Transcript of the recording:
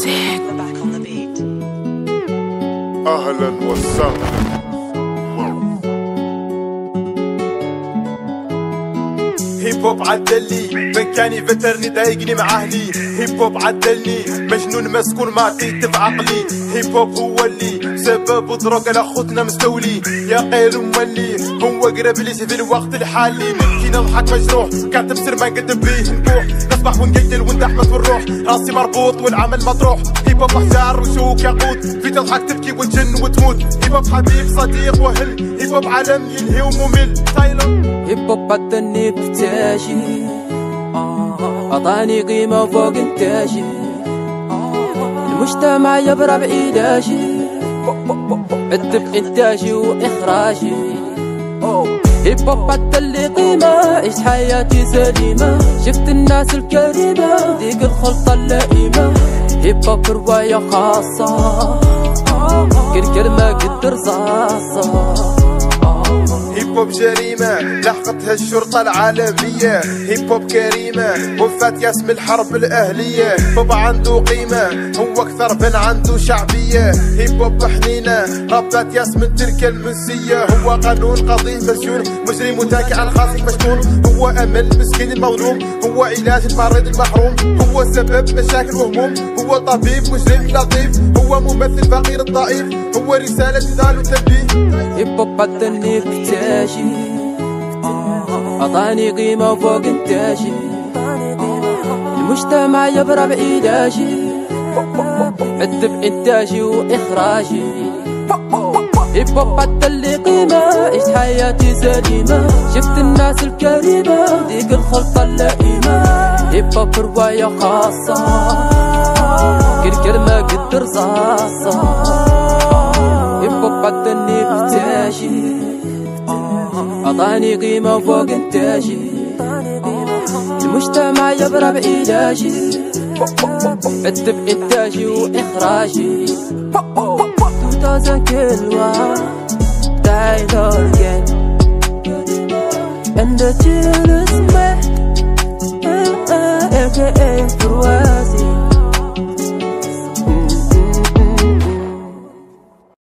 أهلا وسهلا. هيب هوب عدلني مكاني فترني ضايقني مع اهلي. هيب هوب عدلني مجنون مسكون ما عطيت في عقلي. هيب هوب هو اللي سبب ودروك على خوتنا مستولي. يا قيل مولي هو قرب لي في الوقت الحالي. نبكي نضحك مجروح كان تبصر ما نقدم بيه نبوح. نصبح ونقتل وندحمس ونروح راسي مربوط والعمل مطروح. هيب هوب حجار وشوك ياقوت في تضحك تبكي وتجن وتموت. هيب هوب حبيب صديق وهل. هيب هوب عالم ينهي وممل تايلاند. هيب هوب عدلني بفتاجي أعطاني قيمة فوق إنتاجي. المجتمع يبرى بعلاجي عد بإنتاجي وإخراجي. هيب هوب عدلي قيمة عيش حياتي سليمة. شفت الناس الكريمة ديك الخلطة اللئيمة. هيب هوب رواية خاصة كل كلمة قد رصاصة. هيب هوب جريمة لحقتها الشرطة العالمية. هيب هوب كريمة وفات ياسم الحرب الأهلية. هيب هوب عنده قيمة هو أكثر بن عنده شعبية. هيب هوب حنينة ربات ياسم تلك المنسية. هو قانون قضيه مسجون مجرم متاكي على الخاصي مشتون. هو أمل مسكين المظلوم. هو علاج المريض المحروم. هو سبب مشاكل وهموم. هو طبيب مجرم لطيف. هو ممثل فقير الضعيف. هو رسالة نضال وتنبيه. هيب هوب عدلني بفتاجي أعطاني قيمة فوق إنتاجي. المجتمع يبرى بعلاجي عد بإنتاجي وإخراجي. هيب هوب عدلي قيمة عيش حياتي سليمة. شفت الناس الكريمة ديك الخلطة اللئيمة. هيب هوب رواية خاصة كل كلمة قد رصاصة. هيب هوب عدلني بفتاجي أعطاني قيمة فوق إنتاجي. المجتمع يبرى بعلاجي عد بإنتاجي وإخراجي. 2000 كلمة تايلور جين and the chill is mad aka